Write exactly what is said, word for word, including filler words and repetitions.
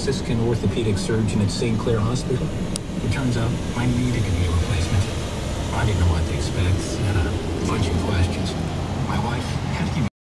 Franciscan orthopedic surgeon at Saint Clair Hospital. It turns out I needed a knee replacement. I didn't know what to expect. Had a bunch of questions.